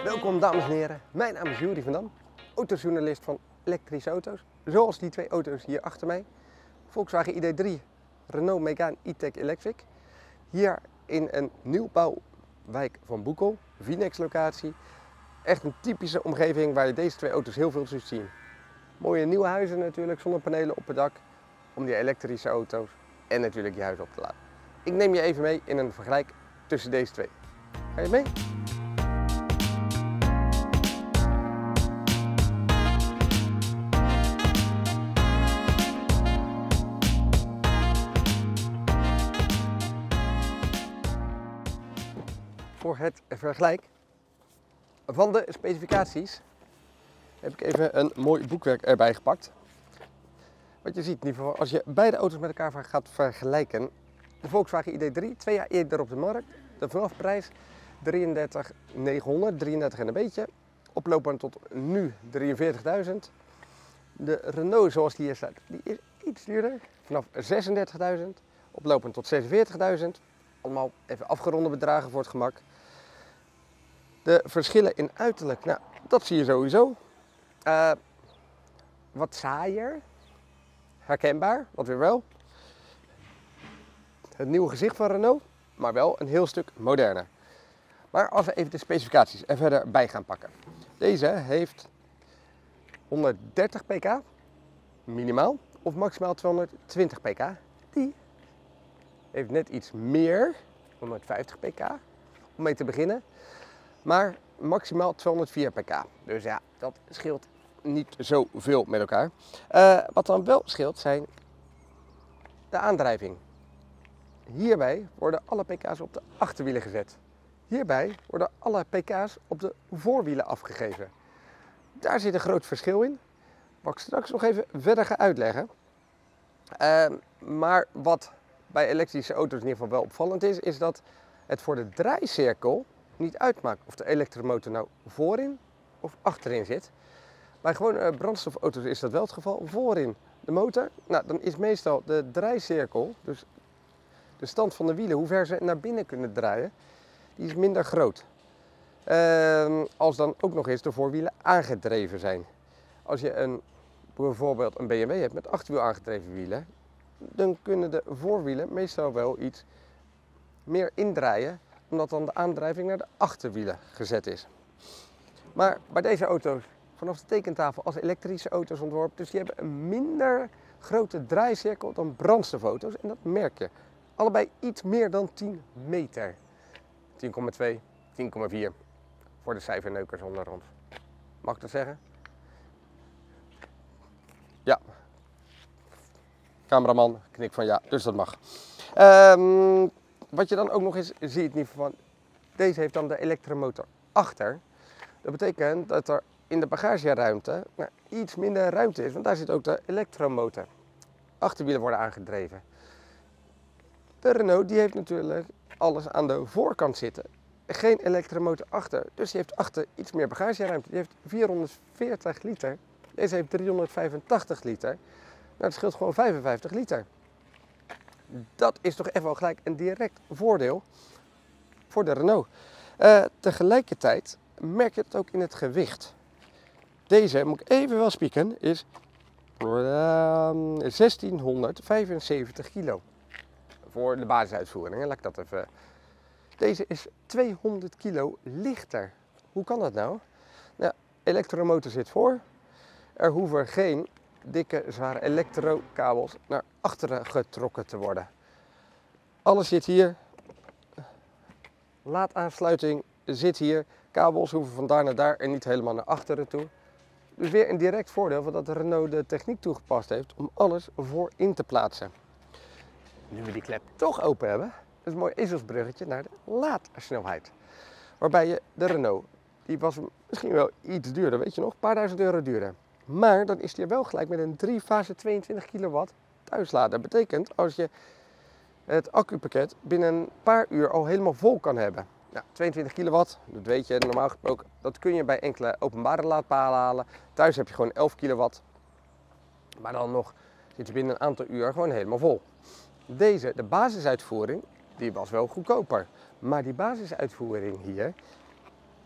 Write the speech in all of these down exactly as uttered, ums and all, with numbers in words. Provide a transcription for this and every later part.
Welkom dames en heren, mijn naam is Jury van Dam, autojournalist van elektrische auto's. Zoals die twee auto's hier achter mij. Volkswagen I D drie, Renault Megane E-Tech Electric. Hier in een nieuwbouwwijk van Boekel, Vinex locatie. Echt een typische omgeving waar je deze twee auto's heel veel zult zien. Mooie nieuwe huizen natuurlijk, zonnepanelen op het dak. Om die elektrische auto's en natuurlijk je huis op te laden. Ik neem je even mee in een vergelijk tussen deze twee. Ga je mee? Voor het vergelijk van de specificaties heb ik even een mooi boekwerk erbij gepakt. Wat je ziet, in ieder geval, als je beide auto's met elkaar gaat vergelijken. De Volkswagen I D drie, twee jaar eerder op de markt. De vanafprijs drieëndertig negenhonderd, drieëndertig en een beetje. Oplopend tot nu drieënveertigduizend. De Renault zoals die hier staat, die is iets duurder. Vanaf zesendertigduizend, oplopend tot zesenveertigduizend. Allemaal even afgeronde bedragen voor het gemak. De verschillen in uiterlijk, nou, dat zie je sowieso. Uh, wat saaier. Herkenbaar, wat weer wel. Het nieuwe gezicht van Renault, maar wel een heel stuk moderner. Maar als we even de specificaties er verder bij gaan pakken. Deze heeft honderddertig pk, minimaal, of maximaal tweehonderdtwintig pk. Die heeft net iets meer, honderdvijftig pk, om mee te beginnen. Maar maximaal tweehonderdvier pk. Dus ja, dat scheelt niet zoveel met elkaar. Uh, wat dan wel scheelt zijn de aandrijving. Hierbij worden alle pk's op de achterwielen gezet. Hierbij worden alle pk's op de voorwielen afgegeven. Daar zit een groot verschil in, wat ik straks nog even verder ga uitleggen. Uh, maar wat bij elektrische auto's in ieder geval wel opvallend is, is dat het voor de draaicirkel niet uitmaakt of de elektromotor nou voorin of achterin zit. Bij gewone brandstofauto's is dat wel het geval. Voorin de motor, nou, dan is meestal de draaicirkel, dus de stand van de wielen, hoe ver ze naar binnen kunnen draaien, die is minder groot. Uh, als dan ook nog eens de voorwielen aangedreven zijn. Als je een, bijvoorbeeld een B M W hebt met achterwiel aangedreven wielen, dan kunnen de voorwielen meestal wel iets meer indraaien, omdat dan de aandrijving naar de achterwielen gezet is. Maar bij deze auto's vanaf de tekentafel als elektrische auto's ontworpen, dus die hebben een minder grote draaicirkel dan brandstofauto's en dat merk je. Allebei iets meer dan tien meter. tien komma twee, tien komma vier voor de cijferneukers onder ons. Mag ik dat zeggen? Ja. Cameraman knikt van ja, dus dat mag. Um, wat je dan ook nog eens ziet, niet van, deze heeft dan de elektromotor achter. Dat betekent dat er in de bagageruimte nou, iets minder ruimte is, want daar zit ook de elektromotor. Achterwielen worden aangedreven. De Renault die heeft natuurlijk alles aan de voorkant zitten. Geen elektromotor achter, dus die heeft achter iets meer bagageruimte. Die heeft vierhonderdveertig liter, deze heeft driehonderdvijfentachtig liter. Nou, dat scheelt gewoon vijfenvijftig liter. Dat is toch echt wel gelijk een direct voordeel voor de Renault. Uh, tegelijkertijd merk je het ook in het gewicht. Deze, moet ik even wel spieken, is uh, zestienhonderdvijfenzeventig kilo. Voor de basisuitvoering, hè? Laat ik dat even. Deze is tweehonderd kilo lichter. Hoe kan dat nou? Nou, elektromotor zit voor. Er hoeven geen dikke, zware elektrokabels naar achteren getrokken te worden. Alles zit hier. Laadaansluiting zit hier. Kabels hoeven van daar naar daar en niet helemaal naar achteren toe. Dus weer een direct voordeel van dat de Renault de techniek toegepast heeft om alles voorin te plaatsen. Nu we die klep toch open hebben, dat is een mooi ezelsbruggetje naar de laadsnelheid. Waarbij je de Renault, die was misschien wel iets duurder, weet je nog, een paar duizend euro duurder. Maar dan is die wel gelijk met een drie fase tweeëntwintig kilowatt thuislader. Dat betekent als je het accupakket binnen een paar uur al helemaal vol kan hebben. Nou, tweeëntwintig kilowatt, dat weet je normaal gesproken, dat kun je bij enkele openbare laadpalen halen. Thuis heb je gewoon elf kilowatt. Maar dan nog zit je binnen een aantal uur gewoon helemaal vol. Deze, de basisuitvoering, die was wel goedkoper. Maar die basisuitvoering hier,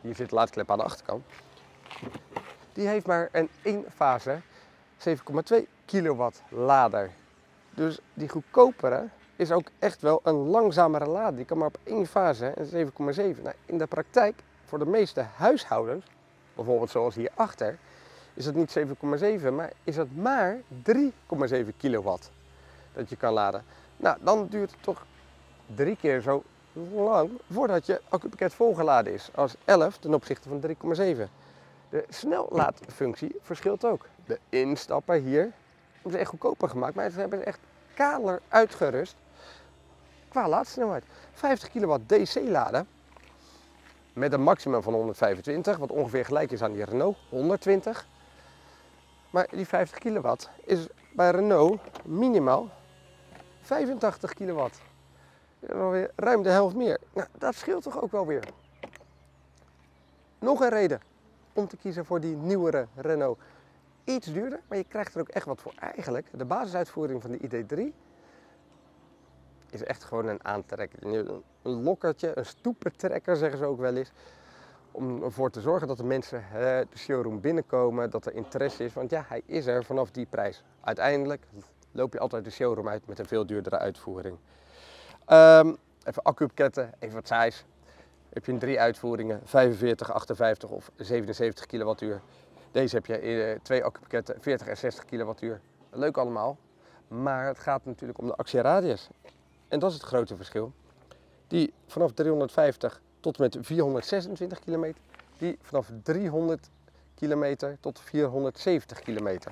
hier zit de laadklep aan de achterkant. Die heeft maar een eenfase zeven komma twee kilowatt lader. Dus die goedkopere is ook echt wel een langzamere lader. Die kan maar op één fase en zeven komma zeven. Nou, in de praktijk, voor de meeste huishoudens, bijvoorbeeld zoals hierachter, is het niet zeven komma zeven, maar is het maar drie komma zeven kilowatt dat je kan laden. Nou, dan duurt het toch drie keer zo lang voordat je accupakket volgeladen is als elf ten opzichte van drie komma zeven. De snellaadfunctie verschilt ook. De instapper hier hebben ze echt goedkoper gemaakt, maar ze hebben ze echt kaler uitgerust qua laadsnelheid. vijftig kilowatt D C laden met een maximum van honderdvijfentwintig, wat ongeveer gelijk is aan die Renault honderdtwintig. Maar die vijftig kilowatt is bij Renault minimaal vijfentachtig kilowatt. Dat is alweer ruim de helft meer. Nou, dat scheelt toch ook wel weer. Nog een reden om te kiezen voor die nieuwere Renault. Iets duurder, maar je krijgt er ook echt wat voor. Eigenlijk, de basisuitvoering van de I D drie is echt gewoon een aantrekker. Een lokkertje, een stoepertrekker zeggen ze ook wel eens. Om ervoor te zorgen dat de mensen de showroom binnenkomen, dat er interesse is. Want ja, hij is er vanaf die prijs. Uiteindelijk loop je altijd de showroom uit met een veel duurdere uitvoering. Um, even accupakketten, even wat size. Heb je in drie uitvoeringen, vijfenveertig, achtenvijftig of zevenenzeventig kilowattuur. Deze heb je in twee accupakketten, veertig en zestig kilowattuur. Leuk allemaal, maar het gaat natuurlijk om de actieradius. En dat is het grote verschil. Die vanaf driehonderdvijftig tot en met vierhonderdzesentwintig kilometer. Die vanaf driehonderd kilometer tot vierhonderdzeventig kilometer.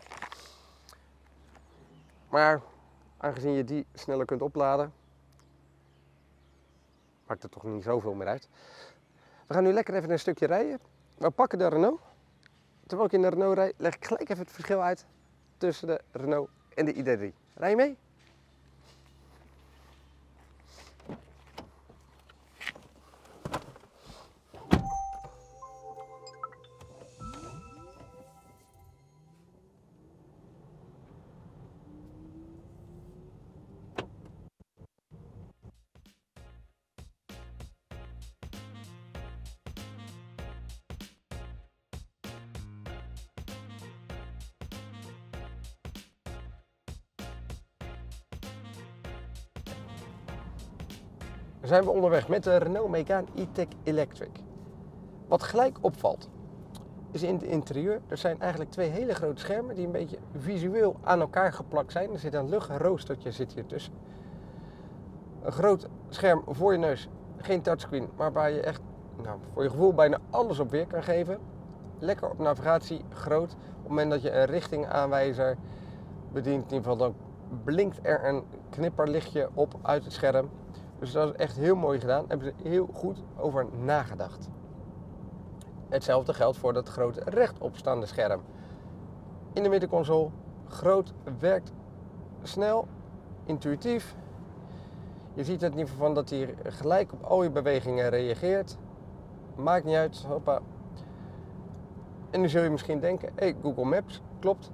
Maar aangezien je die sneller kunt opladen, maakt er toch niet zoveel meer uit. We gaan nu lekker even een stukje rijden. We pakken de Renault. Terwijl ik in de Renault rijd, leg ik gelijk even het verschil uit tussen de Renault en de I D drie. Rij je mee? Dan zijn we onderweg met de Renault Megane E-Tech Electric. Wat gelijk opvalt, is in het interieur, er zijn eigenlijk twee hele grote schermen die een beetje visueel aan elkaar geplakt zijn. Er zit een luchtroostertje zit hier tussen. Een groot scherm voor je neus, geen touchscreen, maar waar je echt nou, voor je gevoel bijna alles op weer kan geven. Lekker op navigatie, groot. Op het moment dat je een richtingaanwijzer bedient, in ieder geval dan blinkt er een knipperlichtje op uit het scherm. Dus dat is echt heel mooi gedaan. Daar hebben ze heel goed over nagedacht. Hetzelfde geldt voor dat grote rechtopstaande scherm. In de middenconsole, groot, werkt snel, intuïtief. Je ziet het in ieder geval van dat hij gelijk op al je bewegingen reageert. Maakt niet uit, hoppa. En nu zul je misschien denken, hé, hey, Google Maps, klopt.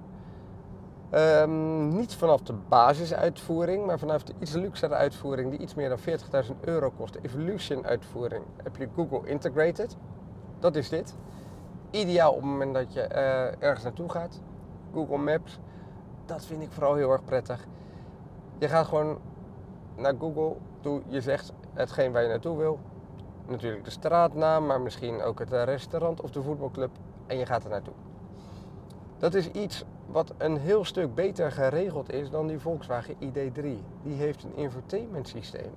Um, niet vanaf de basisuitvoering, maar vanaf de iets luxere uitvoering die iets meer dan veertigduizend euro kost. De Evolution uitvoering heb je Google Integrated. Dat is dit. Ideaal op het moment dat je uh, ergens naartoe gaat. Google Maps, dat vind ik vooral heel erg prettig. Je gaat gewoon naar Google toe, je zegt hetgeen waar je naartoe wil. Natuurlijk de straatnaam, maar misschien ook het restaurant of de voetbalclub. En je gaat er naartoe. Dat is iets wat een heel stuk beter geregeld is dan die Volkswagen I D drie. Die heeft een infotainment systeem.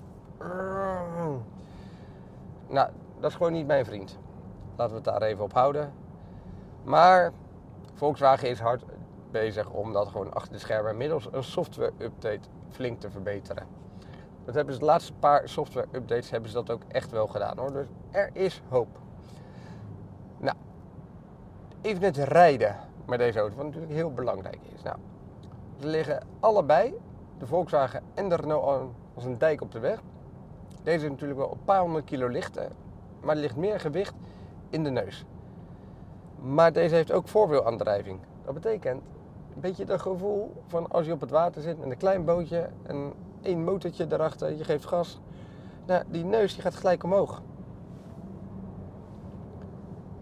Nou, dat is gewoon niet mijn vriend. Laten we het daar even op houden. Maar Volkswagen is hard bezig om dat gewoon achter de schermen middels een software update flink te verbeteren. Dat hebben ze de laatste paar software updates hebben ze dat ook echt wel gedaan hoor. Dus er is hoop. Nou, even het rijden met deze auto, wat natuurlijk heel belangrijk is. Nou, ze liggen allebei, de Volkswagen en de Renault, als een dijk op de weg. Deze is natuurlijk wel een paar honderd kilo lichter, maar er ligt meer gewicht in de neus. Maar deze heeft ook voorwielaandrijving. Dat betekent een beetje het gevoel van als je op het water zit met een klein bootje en één motortje daarachter, je geeft gas. Nou, die neus die gaat gelijk omhoog.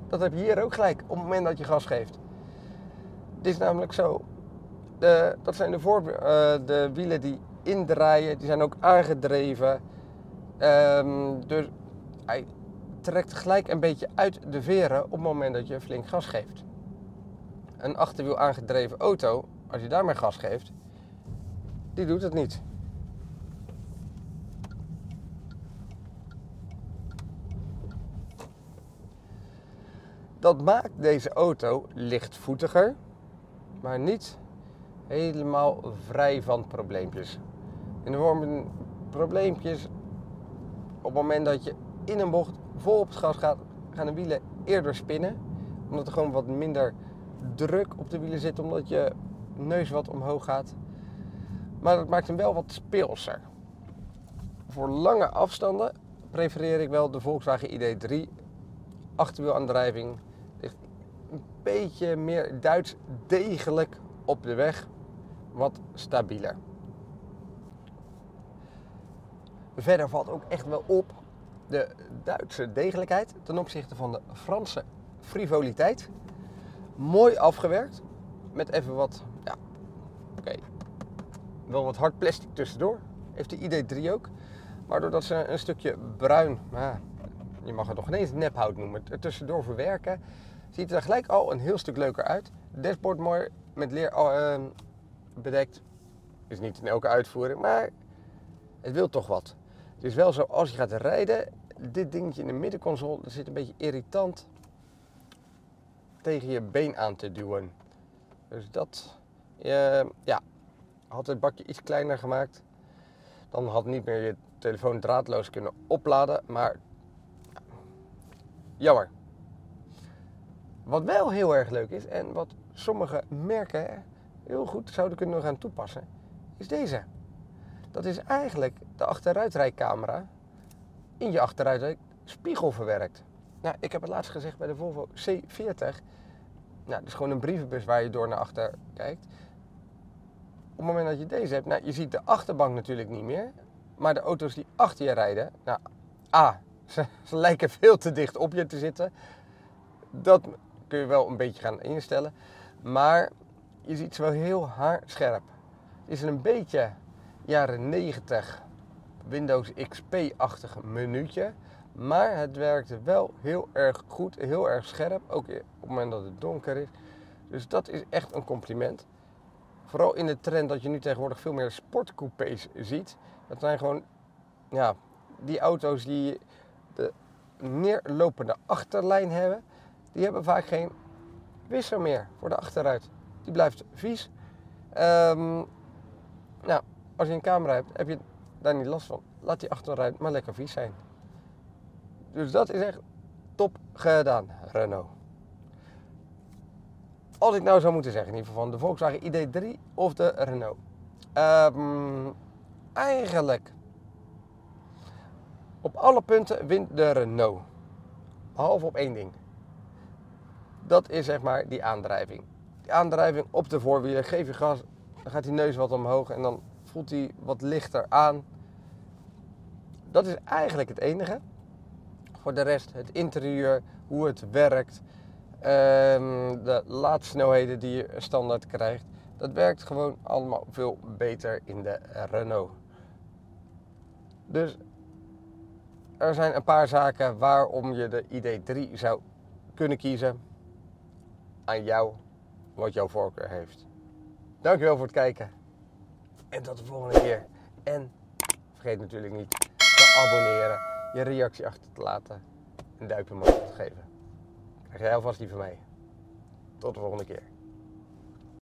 dat heb je hier ook gelijk op het moment dat je gas geeft. Het is namelijk zo, de, dat zijn de, voor, uh, de wielen die indraaien, die zijn ook aangedreven. Um, dus hij trekt gelijk een beetje uit de veren op het moment dat je flink gas geeft. Een achterwiel aangedreven auto, als je daarmee gas geeft, die doet het niet. Dat maakt deze auto lichtvoetiger, maar niet helemaal vrij van probleempjes. En er worden probleempjes op het moment dat je in een bocht vol op het gas gaat, gaan de wielen eerder spinnen. Omdat er gewoon wat minder druk op de wielen zit, omdat je neus wat omhoog gaat. Maar dat maakt hem wel wat speelser. Voor lange afstanden prefereer ik wel de Volkswagen I D drie. Achterwielaandrijving ligt een beetje meer Duits degelijk op de weg. Wat stabieler. Verder valt ook echt wel op de Duitse degelijkheid ten opzichte van de Franse frivoliteit. Mooi afgewerkt. Met even wat, ja, oké, okay, wel wat hard plastic tussendoor. Heeft de I D drie ook. Maar doordat ze een stukje bruin, nou, je mag het nog ineens nephout noemen, er tussendoor verwerken, ziet het er gelijk al een heel stuk leuker uit. Dashboard mooi met leer uh, bedekt. Is niet in elke uitvoering, maar het wil toch wat. Het is wel zo, als je gaat rijden, dit dingetje in de middenconsole, dat zit een beetje irritant tegen je been aan te duwen. Dus dat, uh, ja, had het bakje iets kleiner gemaakt. Dan had niet meer je telefoon draadloos kunnen opladen, maar ja, jammer. Wat wel heel erg leuk is en wat sommige merken heel goed zouden kunnen gaan toepassen, is deze. Dat is eigenlijk de achteruitrijcamera in je achteruitrijspiegel verwerkt. Nou, ik heb het laatst gezegd bij de Volvo C veertig. Nou, dat is gewoon een brievenbus waar je door naar achter kijkt. Op het moment dat je deze hebt, nou, je ziet de achterbank natuurlijk niet meer. Maar de auto's die achter je rijden, nou, A, ze, ze lijken veel te dicht op je te zitten. Dat kun je wel een beetje gaan instellen. Maar je ziet ze wel heel haarscherp. Het is een beetje jaren negentig Windows X P-achtig menuutje. Maar het werkte wel heel erg goed, heel erg scherp. Ook op het moment dat het donker is. Dus dat is echt een compliment. Vooral in de trend dat je nu tegenwoordig veel meer sportcoupés ziet. Dat zijn gewoon, ja, die auto's die de neerlopende achterlijn hebben. Die hebben vaak geen wisser meer voor de achteruit. Die blijft vies. Um, nou, als je een camera hebt, heb je daar niet last van. Laat die achteruit maar lekker vies zijn. Dus dat is echt top gedaan, Renault. Als ik nou zou moeten zeggen, in ieder geval van de Volkswagen I D drie of de Renault. Um, eigenlijk, op alle punten wint de Renault. Behalve op één ding. Dat is zeg maar die aandrijving. Die aandrijving op de voorwielen, geef je gas, dan gaat die neus wat omhoog en dan voelt hij wat lichter aan. Dat is eigenlijk het enige. Voor de rest, het interieur, hoe het werkt, um, de laadsnelheden die je standaard krijgt, dat werkt gewoon allemaal veel beter in de Renault. Dus er zijn een paar zaken waarom je de I D drie zou kunnen kiezen. Aan jou, wat jouw voorkeur heeft. Dankjewel voor het kijken. En tot de volgende keer. En vergeet natuurlijk niet te abonneren, je reactie achter te laten, een duimpje omhoog te geven. Krijg jij alvast die van mij. Tot de volgende keer.